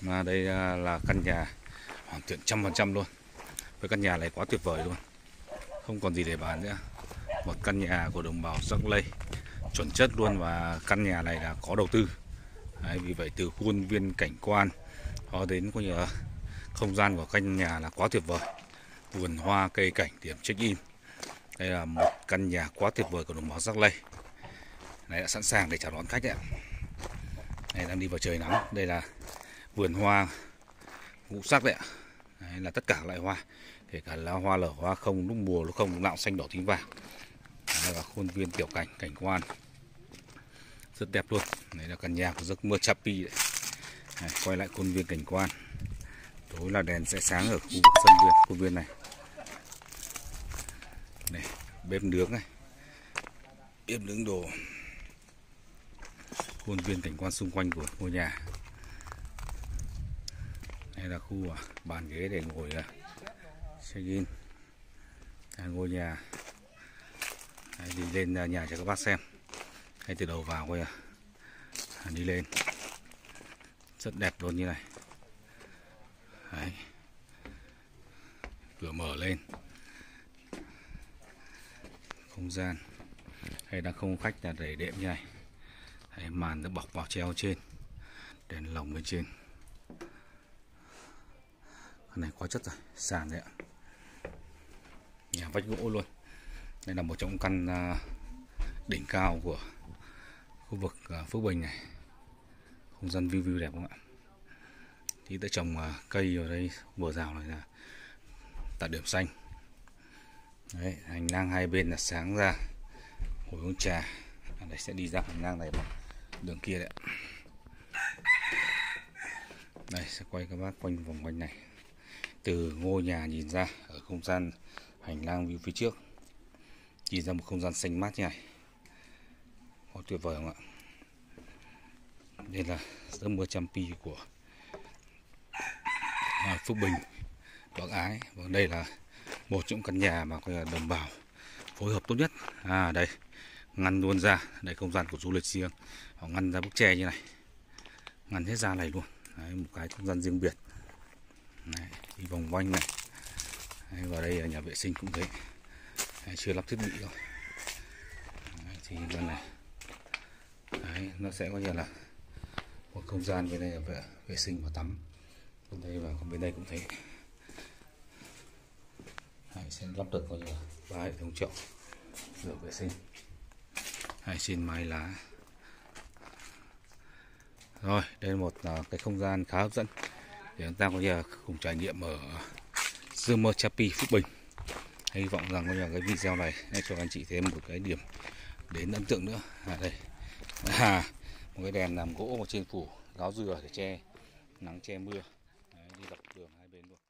Đây là căn nhà hoàn thiện 100% luôn. Với căn nhà này quá tuyệt vời luôn, không còn gì để bàn nữa. Một căn nhà của đồng bào Rắc Lây chuẩn chất luôn, và căn nhà này là có đầu tư. Đấy, vì vậy từ khuôn viên cảnh quan cho đến coi như là không gian của căn nhà là quá tuyệt vời. Vườn hoa cây cảnh, điểm check in. Đây là một căn nhà quá tuyệt vời của đồng bào Rắc Lây. Này đã sẵn sàng để chào đón khách đấy ạ. Này đang đi vào trời nắng. Đây là vườn hoa ngũ sắc đấy ạ. Đấy là tất cả loại hoa, kể cả là hoa nở hoa không, lúc mùa lúc không, lúc nào xanh đỏ tím vàng. Đây là khuôn viên tiểu cảnh cảnh quan rất đẹp luôn. Đây là căn nhà của giấc mơ Chapi đấy. Đấy, quay lại khuôn viên cảnh quan. Tối là đèn sẽ sáng ở khu vực sân vườn khuôn viên này. Này, bếp nướng này, bếp nướng đồ. Khuôn viên cảnh quan xung quanh của ngôi nhà. Đây là khu bàn ghế để ngồi check in. Ngôi nhà. Đây, đi lên nhà cho các bác xem. Ngay từ đầu vào coi đi lên rất đẹp luôn như này. Đấy. Cửa mở lên, không gian hay đang không khách là để đệm như này. Đấy, màn nó bọc vào treo trên, đèn lồng bên trên. Cái này quá chất rồi, sàn đấy ạ. Nhà vách gỗ luôn. Đây là một trong căn đỉnh cao của khu vực Phước Bình này. Không gian view đẹp không ạ? Thì đã trồng cây ở đây, bờ rào này là tạo điểm xanh. Đấy, hành lang hai bên là sáng ra, ngồi uống trà. Đây sẽ đi ra hành lang này bằng đường kia đấy ạ. Đây sẽ quay các bác quanh vòng quanh này. Từ ngôi nhà nhìn ra ở không gian hành lang view phía trước, nhìn ra một không gian xanh mát như này, quá tuyệt vời không ạ? Đây là giấc mơ Chapi của Phước Bình, Bác Ái. Và đây là một trong căn nhà mà đồng bào phối hợp tốt nhất. Đây ngăn luôn ra, đây không gian của du lịch riêng, họ ngăn ra bức tre như này, ngăn hết ra này luôn. Đấy, một cái không gian riêng biệt. Đấy, đi vòng quanh này. Đấy, vào đây là nhà vệ sinh cũng thế. Đấy, chưa lắp thiết bị đâu. Đấy, thì bên này đấy, nó sẽ có như là một không gian bên đây là vệ sinh và tắm. Bên đây và bên đây cũng thế. Đấy, sẽ lắp được coi như là 3 hệ thống chậu rửa vệ sinh. Đấy, trên mái lá. Rồi, đây là một cái không gian khá hấp dẫn để chúng ta có thể cùng trải nghiệm ở giấc mơ Chapi Phước Bình. Hy vọng rằng cái video này sẽ cho anh chị thêm một cái điểm đến ấn tượng nữa. Đây một cái đèn làm gỗ trên phủ gáo dừa để che nắng che mưa. Đấy, đi dọc đường hai bên luôn.